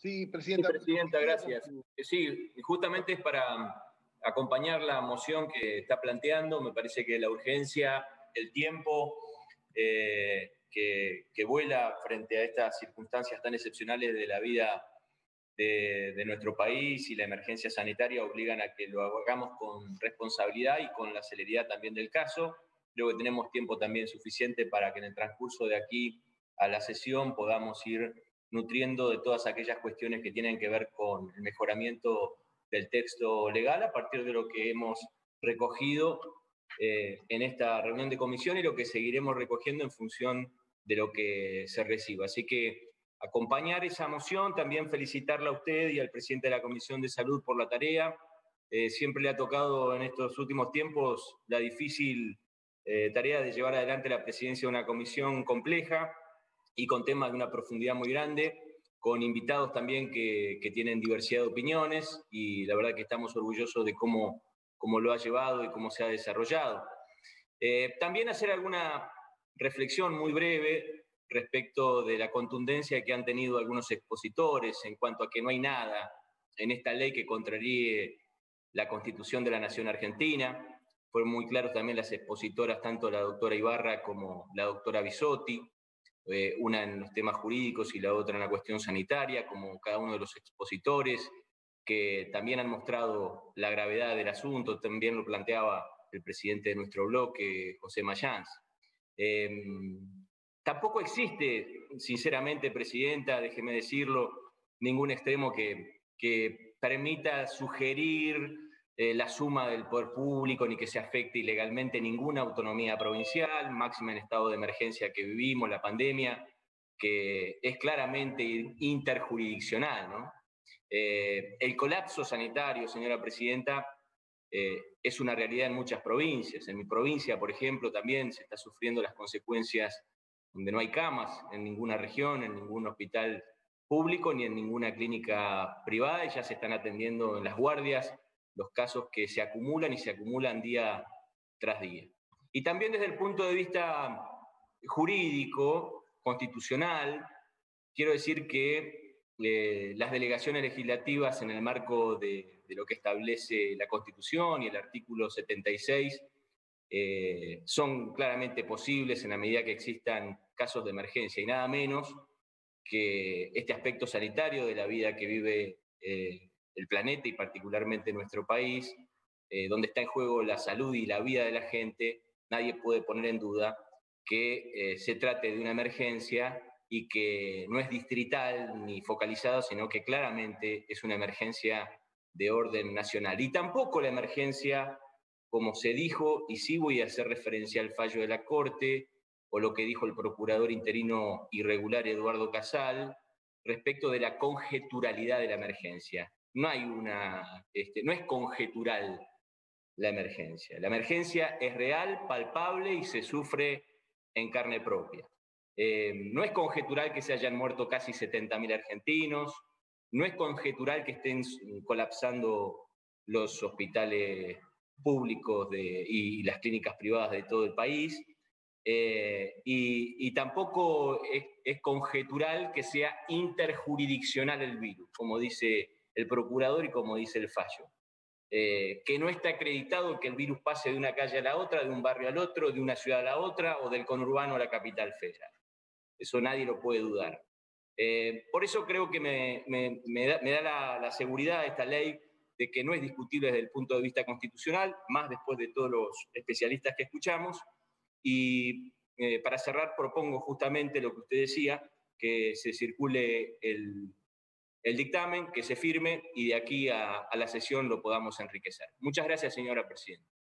Sí, Sí, Presidenta, gracias. Sí, justamente es para acompañar la moción que está planteando. Me parece que la urgencia, el tiempo que vuela frente a estas circunstancias tan excepcionales de la vida de nuestro país y la emergencia sanitaria obligan a que lo hagamos con responsabilidad y con la celeridad también del caso. Creo que tenemos tiempo también suficiente para que en el transcurso de aquí a la sesión podamos ir nutriendo de todas aquellas cuestiones que tienen que ver con el mejoramiento del texto legal a partir de lo que hemos recogido en esta reunión de comisión y lo que seguiremos recogiendo en función de lo que se reciba. Así que acompañar esa moción, también felicitarla a usted y al presidente de la Comisión de Salud por la tarea. Siempre le ha tocado en estos últimos tiempos la difícil tarea de llevar adelante la presidencia de una comisión compleja y con temas de una profundidad muy grande, con invitados también que tienen diversidad de opiniones y la verdad que estamos orgullosos de cómo lo ha llevado y cómo se ha desarrollado. También hacer alguna reflexión muy breve respecto de la contundencia que han tenido algunos expositores en cuanto a que no hay nada en esta ley que contraríe la Constitución de la Nación Argentina. Fueron muy claros también las expositoras, tanto la doctora Ibarra como la doctora Bisotti, una en los temas jurídicos y la otra en la cuestión sanitaria, como cada uno de los expositores, que también han mostrado la gravedad del asunto. También lo planteaba el presidente de nuestro bloque, José Mayans. Tampoco existe, sinceramente, Presidenta, déjeme decirlo, ningún extremo que permita sugerir la suma del poder público ni que se afecte ilegalmente ninguna autonomía provincial, máxima en estado de emergencia que vivimos, la pandemia, que es claramente interjurisdiccional, ¿no? El colapso sanitario, señora Presidenta, es una realidad en muchas provincias. En mi provincia, por ejemplo, también se está sufriendo las consecuencias donde no hay camas en ninguna región, en ningún hospital público ni en ninguna clínica privada y ya se están atendiendo en las guardias los casos que se acumulan y se acumulan día tras día. Y también desde el punto de vista jurídico, constitucional, quiero decir que las delegaciones legislativas en el marco de lo que establece la Constitución y el artículo 76 son claramente posibles en la medida que existan casos de emergencia y nada menos que este aspecto sanitario de la vida que vive el planeta y particularmente nuestro país, donde está en juego la salud y la vida de la gente, nadie puede poner en duda que se trate de una emergencia y que no es distrital ni focalizado, sino que claramente es una emergencia de orden nacional. Y tampoco la emergencia, como se dijo, y sí voy a hacer referencia al fallo de la Corte, o lo que dijo el procurador interino irregular Eduardo Casal, respecto de la conjeturalidad de la emergencia. No es conjetural la emergencia. La emergencia es real, palpable y se sufre en carne propia. No es conjetural que se hayan muerto casi 70.000 argentinos, no es conjetural que estén colapsando los hospitales públicos y las clínicas privadas de todo el país, y tampoco es conjetural que sea interjurisdiccional el virus, como dice el procurador y como dice el fallo. Que no está acreditado que el virus pase de una calle a la otra, de un barrio al otro, de una ciudad a la otra o del conurbano a la capital federal. Eso nadie lo puede dudar. Por eso creo que me da la seguridad esta ley de que no es discutible desde el punto de vista constitucional, más después de todos los especialistas que escuchamos. Y para cerrar, propongo justamente lo que usted decía, que se circule el dictamen, que se firme y de aquí a la sesión lo podamos enriquecer. Muchas gracias, señora Presidenta.